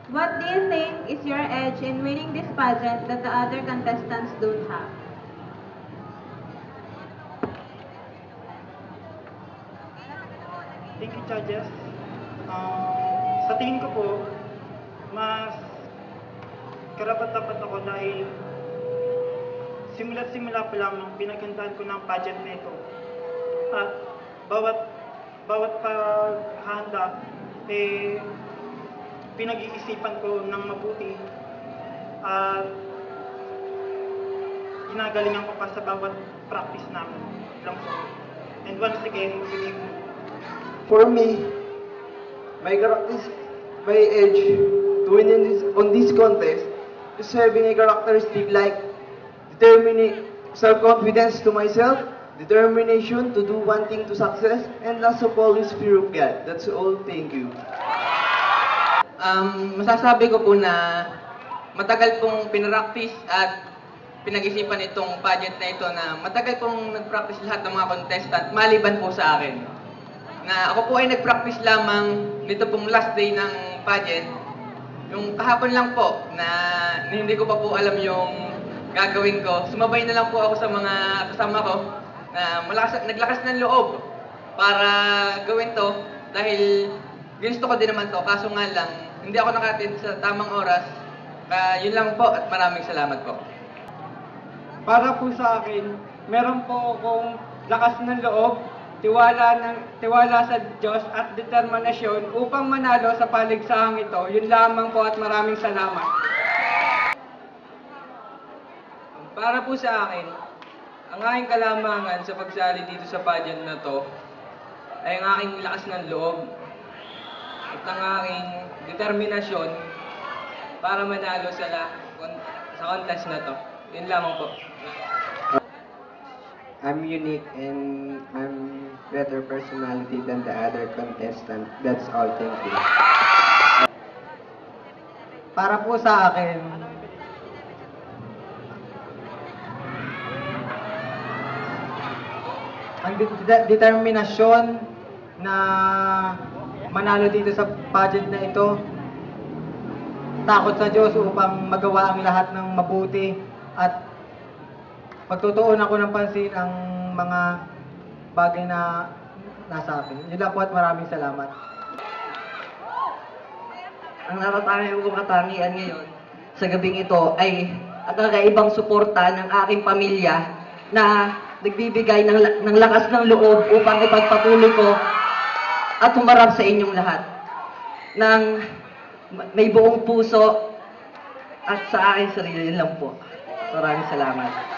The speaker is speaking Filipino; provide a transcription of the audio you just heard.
What do you think is your edge in winning this pageant that the other contestants don't have? Thank you, judges. Sa tingin ko po, mas karapat-dapat ako dahil simula't simula pa lamang pinaghandaan ko ng pageant na ito. At bawat paghahanda, pinag-iisipan ko ng mabuti at ginagalingan ko pa sa bawat practice namin lang po. And once again, good evening. For me, my edge to win on this contest is having a characteristic like self-confidence to myself, determination to do one thing to success, and last of all is fear of God. That's all. Thank you. Masasabi ko po na matagal pong pinractice at pinag-isipan itong pageant na ito na matagal pong nag-practice lahat ng mga contestant maliban po sa akin. Na ako po ay nag-practice lamang nito pong last day ng pageant. Yung kahapon lang po na hindi ko pa po alam yung gagawin ko. Sumabay na lang po ako sa mga kasama ko na naglakas ng loob para gawin to dahil ginusto ko din naman to. Kaso nga lang, hindi ako nakatin sa tamang oras. Kaya yun lang po at maraming salamat po. Para po sa akin, meron po akong lakas ng loob, tiwala sa Diyos at determinasyon upang manalo sa paligsahang ito. Yun lamang po at maraming salamat. Para po sa akin, ang aking kalamangan sa pagsali dito sa pageant na to ay ang aking lakas ng loob at ang aking determinasyon para manalo sa contest na to. Yun lamang po. I'm unique and I'm better personality than the other contestant. That's all. Thank you. Para po sa akin, ang determinasyon na manalo dito sa pageant na ito, takot sa Diyos upang magawa ang lahat ng mabuti at pagtutuon ako ng pansin ang mga bagay na nasa akin. Yun lang po at maraming salamat. Ang natatangian kong katangian ngayon sa gabing ito ay ang kakaibang suporta ng aking pamilya na nagbibigay ng lakas ng loob upang ipagpatuloy ko at humarap sa inyong lahat ng may buong puso at sa aking sarili lang po. Maraming salamat.